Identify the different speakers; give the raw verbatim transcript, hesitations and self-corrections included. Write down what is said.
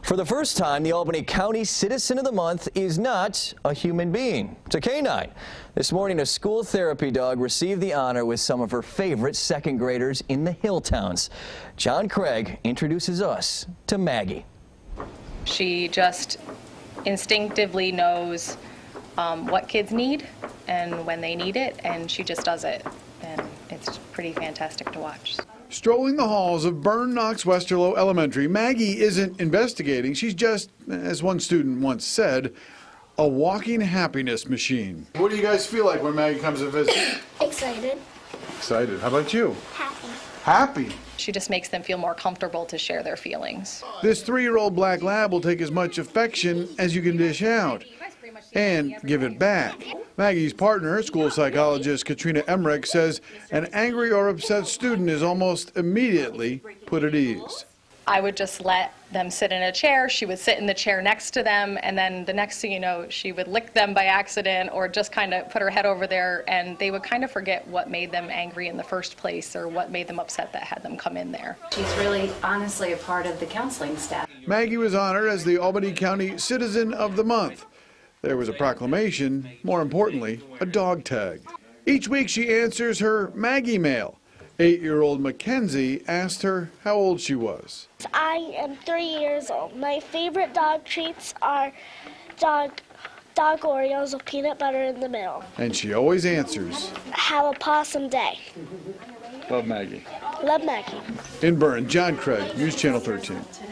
Speaker 1: For the first time, the Albany County Citizen of the Month is not a human being. It's a canine. This morning, a school therapy dog received the honor with some of her favorite second graders in the Hilltowns. John Craig introduces us to Maggie.
Speaker 2: She just instinctively knows um, what kids need and when they need it, and she just does it. And it's pretty fantastic to watch.
Speaker 3: Strolling the halls of Burn Knox Westerlo Elementary, Maggie isn't investigating. She's just, as one student once said, a walking happiness machine. What do you guys feel like when Maggie comes to visit?
Speaker 4: Excited.
Speaker 3: Excited. How about you?
Speaker 4: Happy.
Speaker 3: Happy.
Speaker 2: She just makes them feel more comfortable to share their feelings.
Speaker 3: This three-year-old black lab will take as much affection as you can dish out and give it back. Maggie's partner, school psychologist Katrina Emmerich, says an angry or upset student is almost immediately put at ease.
Speaker 2: I would just let them sit in a chair. She would sit in the chair next to them, and then the next thing you know, she would lick them by accident or just kind of put her head over there, and they would kind of forget what made them angry in the first place or what made them upset that had them come in there.
Speaker 5: She's really honestly a part of the counseling staff.
Speaker 3: Maggie was honored as the Albany County Citizen of the Month. There was a proclamation, more importantly, a dog tag. Each week she answers her Maggie mail. Eight-year-old Mackenzie asked her how old she was.
Speaker 4: I am three years old. My favorite dog treats are dog, dog Oreos with peanut butter in the middle.
Speaker 3: And she always answers,
Speaker 4: Have a possum day.
Speaker 3: love Maggie.
Speaker 4: Love Maggie.
Speaker 3: In Burn, John Craig, News Channel thirteen.